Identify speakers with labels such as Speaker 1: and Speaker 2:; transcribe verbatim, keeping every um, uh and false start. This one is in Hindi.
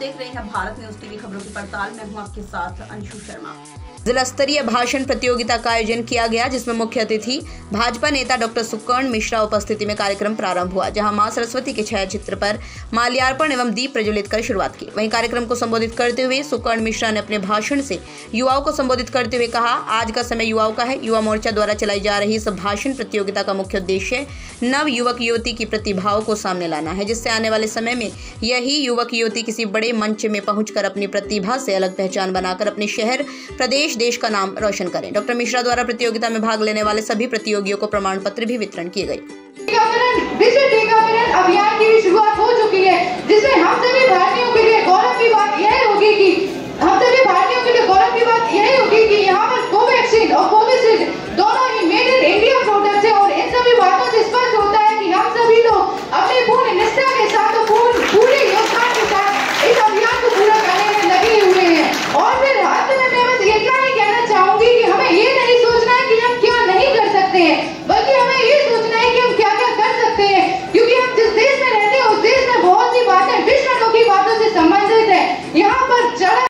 Speaker 1: देख रहे हैं भारत न्यूज टीवी खबरों की पड़ताल। मैं हूं आपके साथ अंशु शर्मा।
Speaker 2: जिला स्तरीय भाषण प्रतियोगिता का आयोजन किया गया, जिसमें मुख्य अतिथि भाजपा नेता डॉक्टर सुकर्ण मिश्रा उपस्थिति में कार्यक्रम प्रारंभ हुआ, जहां मां सरस्वती के छायाचित्र पर माल्यार्पण एवं दीप प्रज्वलित कर शुरुआत की। वहीं कार्यक्रम को संबोधित करते हुए सुकर्ण मिश्रा ने अपने भाषण से युवाओं को संबोधित करते हुए कहा, आज का समय युवाओं का है। युवा मोर्चा द्वारा चलाई जा रही इस भाषण प्रतियोगिता का मुख्य उद्देश्य नव युवक युवती की प्रतिभाओं को सामने लाना है, जिससे आने वाले समय में यही युवक युवती किसी बड़े मंच में पहुंचकर अपनी प्रतिभा से अलग पहचान बनाकर अपने शहर, प्रदेश, देश का नाम रोशन करें। डॉक्टर मिश्रा द्वारा प्रतियोगिता में भाग लेने वाले सभी प्रतियोगियों को प्रमाण पत्र भी वितरण किए गए।
Speaker 3: अभियान की शुरुआत हो चुकी है, जिसमें हम सभी भारतीयों के लिए गौरव की बात यह